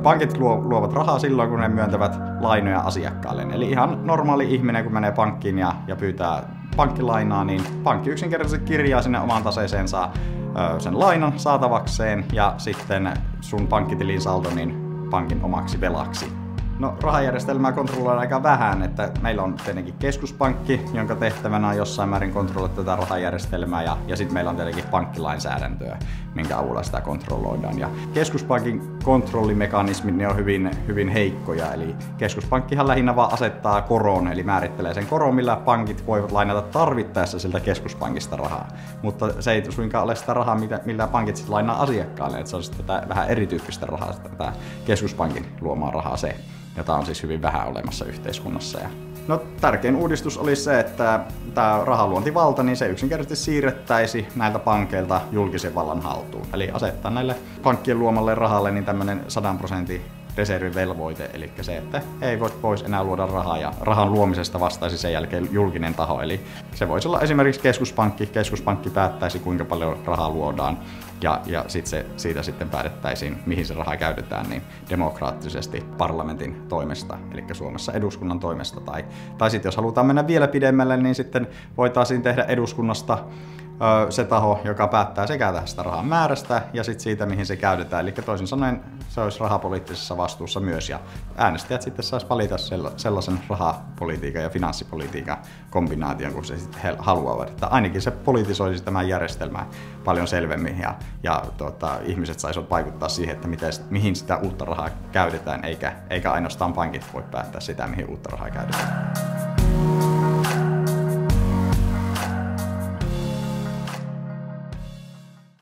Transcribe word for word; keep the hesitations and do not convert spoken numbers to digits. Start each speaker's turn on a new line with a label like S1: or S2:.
S1: Pankit luovat rahaa silloin, kun ne myöntävät lainoja asiakkaille. Eli ihan normaali ihminen, kun menee pankkiin ja, ja pyytää pankkilainaa, niin pankki yksinkertaisesti kirjaa sinne omaan taseeseensa sen lainan saatavakseen ja sitten sun pankkitilin saldo niin pankin omaksi velaksi. No, rahajärjestelmää kontrolloidaan aika vähän, että meillä on tietenkin keskuspankki, jonka tehtävänä on jossain määrin kontrolloida tätä rahajärjestelmää ja, ja sitten meillä on tietenkin pankkilainsäädäntöä, minkä avulla sitä kontrolloidaan. Ja keskuspankin kontrollimekanismit ne on hyvin, hyvin heikkoja, eli keskuspankkihan lähinnä vaan asettaa koron, eli määrittelee sen koron, millä pankit voivat lainata tarvittaessa siltä keskuspankista rahaa. Mutta se ei suinkaan ole sitä rahaa, millä pankit sitten lainaa asiakkaille, että se on sitten tätä vähän erityyppistä rahaa, tätä keskuspankin luomaa rahaa se, jota on siis hyvin vähän olemassa yhteiskunnassa. No, tärkein uudistus oli se, että tämä rahaluontivalta niin se yksinkertaisesti siirrettäisi näiltä pankeilta julkisen vallan haltuun. Eli asettaa näille pankkien luomalle rahalle niin tämmöinen sadan prosentin reservivelvoite, eli se, että ei voi pois enää luoda rahaa ja rahan luomisesta vastaisi sen jälkeen julkinen taho. Eli se voisi olla esimerkiksi keskuspankki. Keskuspankki päättäisi, kuinka paljon rahaa luodaan ja, ja sit se, siitä sitten päätettäisiin, mihin se raha käytetään niin demokraattisesti parlamentin toimesta, eli Suomessa eduskunnan toimesta. Tai, tai sitten jos halutaan mennä vielä pidemmälle, niin sitten voitaisiin tehdä eduskunnasta se taho, joka päättää sekä tästä rahan määrästä ja sit siitä, mihin se käytetään. Eli toisin sanoen se olisi rahapoliittisessa vastuussa myös ja äänestäjät sitten saisi valita sellaisen rahapolitiikan ja finanssipolitiikan kombinaation, kun se sitten he haluavat. Että ainakin se politisoisi tämän järjestelmän paljon selvemmin ja, ja tuota, ihmiset saisivat vaikuttaa siihen, että miten, mihin sitä uutta rahaa käytetään, eikä, eikä ainoastaan pankit voi päättää sitä, mihin uutta rahaa käytetään.